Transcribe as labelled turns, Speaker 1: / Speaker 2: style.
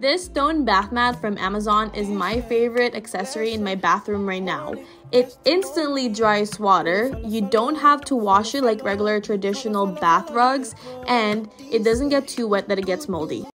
Speaker 1: This stone bath mat from Amazon is my favorite accessory in my bathroom right now. It instantly dries water, you don't have to wash it like regular traditional bath rugs, and it doesn't get too wet that it gets moldy.